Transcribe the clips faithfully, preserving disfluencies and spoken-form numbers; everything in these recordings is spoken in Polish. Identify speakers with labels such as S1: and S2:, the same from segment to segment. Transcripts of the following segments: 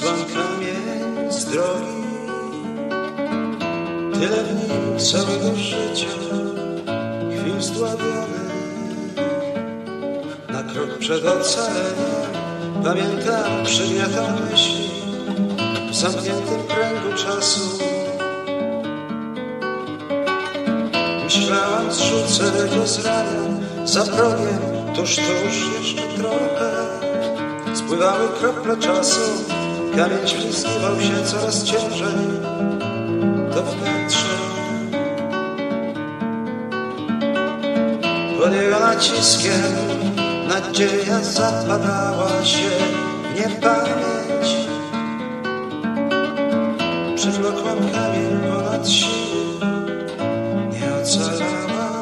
S1: Przyniosłam kamień z drogi, tyle w nim całego życia, chwil zdławionych. Na krok przed ocaleniem pamiętam, przygniatam myśli w zamkniętym kręgu czasu. Myślałam, zrzucę go z ramion, za progiem, tuż, tuż, jeszcze trochę. Spływały krople czasu, kamień ślizgiwał się coraz ciężej. To wnętrze pod jego naciskiem nadzieja zapadała się w niepamięć. Przywlokłam kamień ponad siły, nie ocalałam.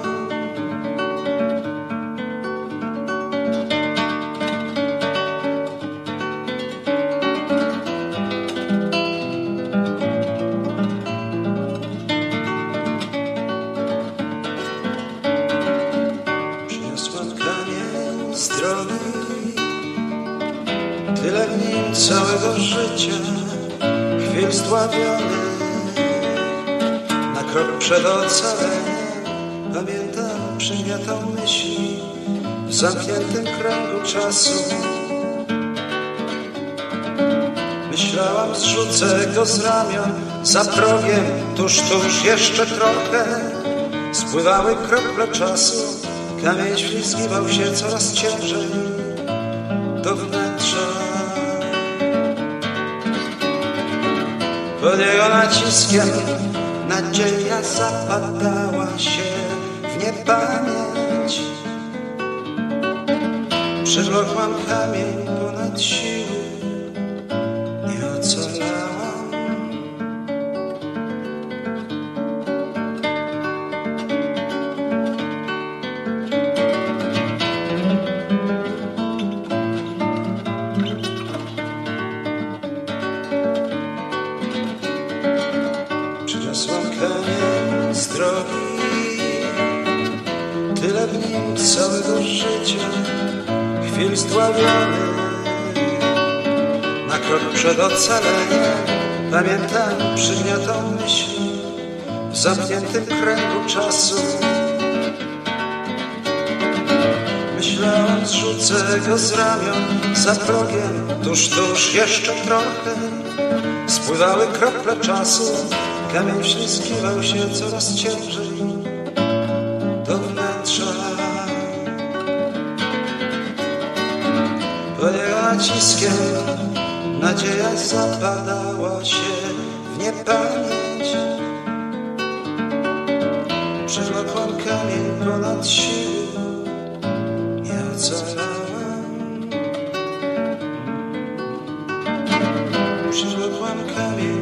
S1: Z drogi, tyle w nim całego życia, chwil zdławionych. Na krok przed ocaleniem pamiętam, przygniatał myśli w zamkniętym kręgu czasu. Myślałam, zrzucę go z ramion, za progiem, tuż, tuż, jeszcze trochę. Spływały krople czasu, kamień ślizgiwał się coraz ciężej do wnętrza. Pod jego naciskiem nadzieja zapadała się w niepamięć. Przywlokłam kamień ponad siły, nie ocalałam. Przyniosłam kamień z drogi, tyle w nim całego życia, chwil zdławionych. Na krok przed ocaleniem pamiętam, przygniatał myśli w zamkniętym kręgu czasu. Myślałam, zrzucę go z ramion, za progiem, tuż, tuż, jeszcze trochę. Spływały krople czasu, kamień ślizgiwał się coraz ciężej do wnętrza. Pod jego naciskiem nadzieja zapadała się w niepamięć. Przywlokłam kamień ponad siły, nie ocalałam. Przywlokłam kamień